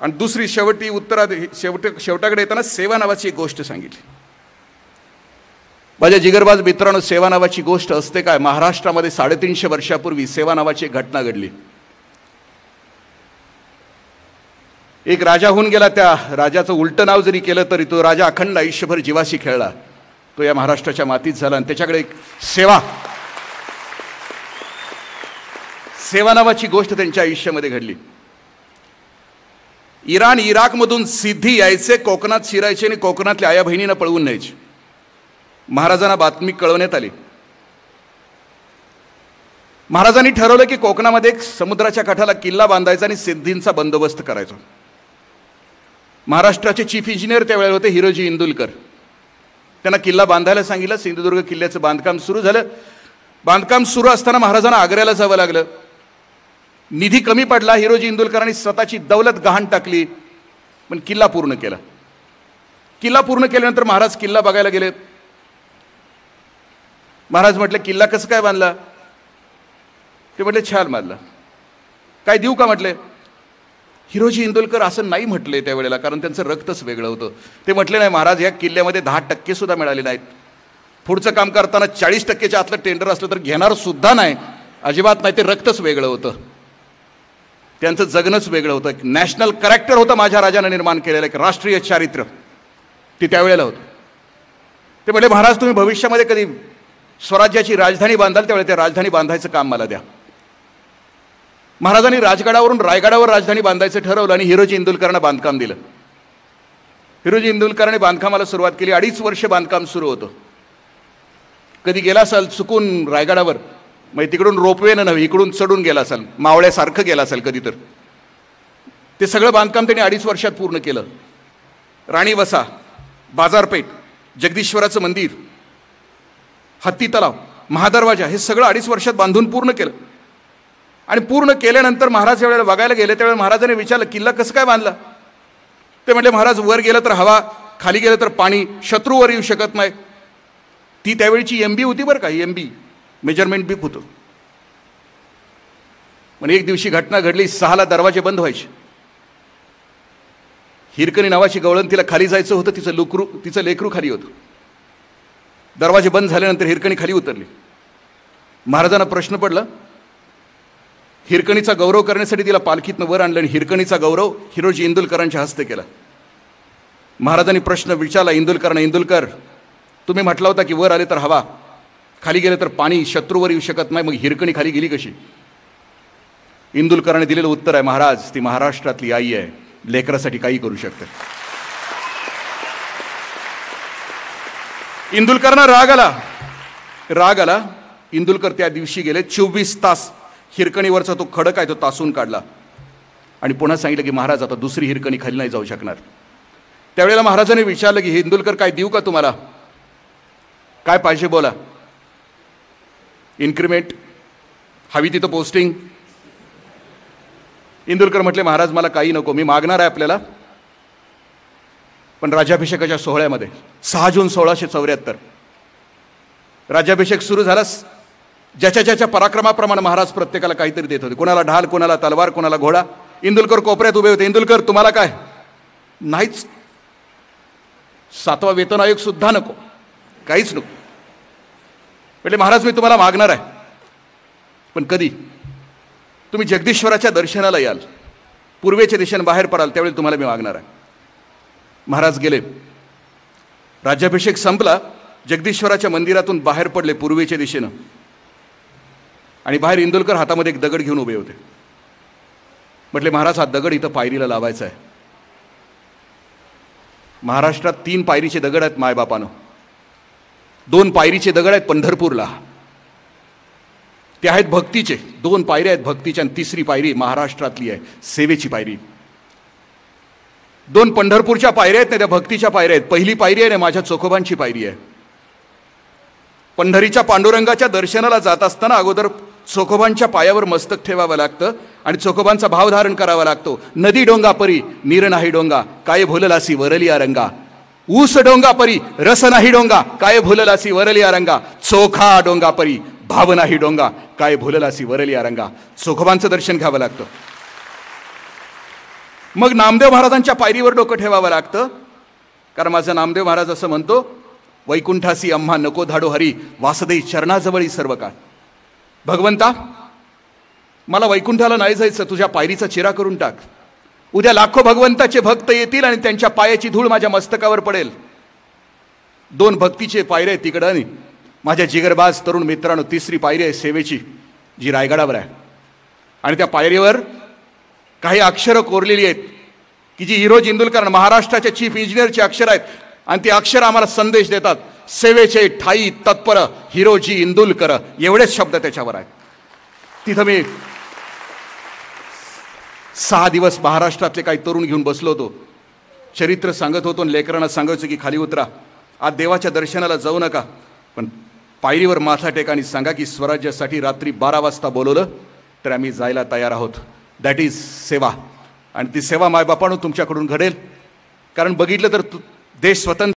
आणि दुसरी शेवटाकडे येताना सेवा नावाची एक गोष्ट सांगितली. माझ्या जिगरबाज मित्रांनो, सेवा नावाची गोष्ट असते काय? महाराष्ट्रामध्ये 350 वर्षापूर्वी सेवा नावाची एक घटना घडली. एक राजा होऊन गेला. त्या राजाचं उलटं नाव जरी केलं तरी तो राजा अखंड आयुष्यभर जीवाशी खेळला. तो या महाराष्ट्राच्या मातीत झाला आणि त्याच्याकडे एक सेवा नावाची गोष्ट त्यांच्या आयुष्यामध्ये घडली. इराण इराकमधून सिद्धी यायचे, कोकणात शिरायचे आणि कोकणातल्या आया बहिणींना पळवून न्यायचे. महाराजांना बातमी कळवण्यात आली. महाराजांनी ठरवलं की कोकणामध्ये एक समुद्राच्या काठाला किल्ला बांधायचा आणि सिद्धींचा बंदोबस्त करायचा. महाराष्ट्राचे चीफ इंजिनियर त्यावेळेला होते हिरोजी इंदुलकर. त्यांना किल्ला बांधायला सांगितलं. सिंधुदुर्ग किल्ल्याचं बांधकाम सुरू झालं. बांधकाम सुरू असताना महाराजांना आग्र्याला जावं लागलं. निधी कमी पडला. हिरोजी इंदुलकरांनी स्वतःची दौलत गहाण टाकली, पण किल्ला पूर्ण केला. किल्ला पूर्ण केल्यानंतर महाराज किल्ला बघायला गेले. महाराज म्हटले, किल्ला कसं काय बांधला? ते म्हटले, छान बांधला. काय देऊ का म्हटले. हिरोजी इंदुलकर असं नाही म्हटले त्यावेळेला, कारण त्यांचं रक्तच वेगळं होतं. ते म्हटले, नाही महाराज, या किल्ल्यामध्ये 10% सुद्धा मिळाले नाहीत. पुढचं काम करताना 40%च्या आतलं टेंडर असलं तर घेणार सुद्धा नाही, अजिबात नाही. ते रक्तच वेगळं होतं, त्यांचं जगणंच वेगळं होतं. एक नॅशनल कॅरेक्टर होतं माझ्या राजानं निर्माण केलेलं, एक राष्ट्रीय चारित्र्य ते त्यावेळेला होतं. ते म्हटले, महाराज तुम्ही भविष्यामध्ये कधी स्वराज्याची राजधानी बांधाल त्यावेळेला ते राजधानी बांधायचं काम मला द्या. महाराजांनी राजगडावरून रायगडावर राजधानी बांधायचं ठरवलं आणि हिरोजी इंदुलकरांना बांधकाम दिलं. हिरोजी इंदुलकरांनी बांधकामाला सुरुवात केली. 2.5 वर्ष बांधकाम सुरू होतं. कधी गेला असाल चुकून रायगडावर, मग तिकडून रोपवेनं नव्हे, इकडून चढून गेला असाल, मावळ्यासारखं गेला असाल कधी, तर ते सगळं बांधकाम त्यांनी 2.5 वर्षात पूर्ण केलं. राणी वसा, बाजारपेठ, जगदीश्वराचं मंदिर, हत्ती तलाव, महादरवाजा, हे सगळं 2.5 वर्षात बांधून पूर्ण केलं. आणि पूर्ण केल्यानंतर महाराज ज्यावेळेला बघायला गेले त्यावेळेला महाराजांनी विचारलं, किल्ला कसं काय बांधला? ते म्हटले, महाराज वर गेलं तर हवा, खाली गेलं तर पाणी, शत्रूवर येऊ शकत नाही. ती त्यावेळीची MB होती बरं का, MB मेजरमेंट बीक होतं. पण एक दिवशी घटना घडली, 6ला दरवाजे बंद व्हायचे. हिरकणी नावाची गवळण, तिला खाली जायचं होतं, तिचं लेकरू खाली होतं. दरवाजे बंद झाल्यानंतर हिरकणी खाली उतरली. महाराजांना प्रश्न पडला. हिरकणीचा गौरव करण्यासाठी तिला पालखीतनं वर आणलं आणि हिरकणीचा गौरव हिरोजी इंदुलकरांच्या हस्ते केला. महाराजांनी प्रश्न विचारला इंदुलकरांना, इंदुलकर तुम्ही म्हटला होता की वर आले तर हवा, खाली गेले तर पाणी, शत्रूवर येऊ शकत नाही, मग हिरकणी खाली गेली कशी? इंदुलकरांनी दिलेलं उत्तर आहे, महाराज ती महाराष्ट्रातली आई आहे, लेकरासाठी काही करू शकते. इंदुलकरांना राग आला. इंदुलकर त्या दिवशी गेले. 24 तास हिरकणीवरचा तो खडक आहे तो तासून काढला आणि पुन्हा सांगितलं की महाराज आता दुसरी हिरकणी खाली नाही जाऊ शकणार. त्यावेळेला महाराजांनी विचारलं की इंदुलकर काय देऊ का तुम्हाला, काय पाहिजे बोला. इन्क्रिमेंट हवी तिथं पोस्टिंग. इंदुलकर म्हटले, महाराज मला काही नको, मी मागणार आहे आपल्याला, पण राज्याभिषेकाच्या सोहळ्यामध्ये 6 जून 1674 राज्याभिषेक सुरू झाला. ज्याच्या पराक्रमाप्रमाणे महाराज प्रत्येकाला काहीतरी देत होते. कोणाला ढाल, कोणाला तलवार, कोणाला घोडा. इंदुलकर कोपऱ्यात उभे होते. इंदुलकर तुम्हाला काय? नाहीच. 7वा वेतन आयोग सुद्धा नको, काहीच नको. म्हणजे महाराज मी तुम्हाला मागणार आहे, पण कधी? तुम्ही जगदीश्वराच्या दर्शनाला याल, पूर्वेच्या दिशेने बाहेर पडाल, त्यावेळी तुम्हाला मी मागणार आहे. महाराज गेले. राज्याभिषेक संपला. जगदीश्वराच्या मंदिरातून बाहेर पडले पूर्वेच्या दिशेनं आणि बाहेर इंदुलकर हातामध्ये एक दगड घेऊन उभे होते. म्हटले, महाराज हा दगड इथं पायरीला लावायचा आहे. महाराष्ट्रात 3 पायरीचे दगड आहेत मायबापानं. 2 पायरीचे दगड आहेत पंढरपूरला, ते आहेत भक्तीचे. 2 पायऱ्या आहेत भक्तीच्या आणि 3री पायरी महाराष्ट्रातली आहे, सेवेची पायरी. 2 पंढरपूरच्या पायऱ्या आहेत ना, त्या भक्तीच्या पायऱ्या आहेत. पहिली पायरी आहे ना माझ्या चोखोबांची पायरी आहे. पंढरीच्या पांडुरंगाच्या दर्शनाला जात असताना अगोदर चोखोबांच्या पायावर मस्तक ठेवावं लागतं आणि चोखोबांचा भाव धारण करावा लागतो. नदी डोंगा परी नीर नाही डोंगा, काय भुललासी वरलिया रंगा. ऊस डोंगा परी रस नाही डोंगा, काय भुललासी वरलिया रंगा. चोखा डोंगा परी भाव नाही डोंगा, काय भुललासी वरलिया रंगा. चोखोबांचं दर्शन घ्यावं लागतं. मग नामदेव महाराजांच्या पायरीवर डोकं ठेवावं लागतं, कारण माझा नामदेव महाराज असं म्हणतो, वैकुंठासी अम्हा नको धाडो हरी, वासदेई चरणाजवळी सर्व काळ. भगवंता, मला वैकुंठाला नाही जायचं, तुझ्या पायरीचा चिरा करून टाक. उद्या लाखो भगवंताचे भक्त येतील आणि त्यांच्या पायाची धूळ माझ्या मस्तकावर पडेल. 2 भक्तीचे पायरे आहेत तिकडं, आणि माझ्या जिगरबाज तरुण मित्रांनो 3री पायरी आहे सेवेची, जी रायगडावर आहे. आणि त्या पायरीवर काही अक्षरं कोरलेली आहेत की जी हिरोजी इंदुलकर महाराष्ट्राच्या चीफ इंजिनियरची अक्षर आहेत, आणि ती अक्षर आम्हाला संदेश देतात, सेवेचे ठाई तत्पर हिरोजी इंदुलकर, एवढेच शब्द त्याच्यावर आहेत. तिथं मी 6 दिवस महाराष्ट्रातले काही तरुण घेऊन बसलो होतो, चरित्र सांगत होतो आणि लेकरांना सांगायचं की खाली उतरा, आज देवाच्या दर्शनाला जाऊ नका, पण पायरीवर माथा टेका आणि सांगा की स्वराज्यासाठी रात्री 12 वाजता बोलवलं तर आम्ही जायला तयार आहोत. दॅट इज सेवा. आणि ती सेवा मायबापानं तुमच्याकडून घडेल, कारण बघितलं तर देश स्वतंत्र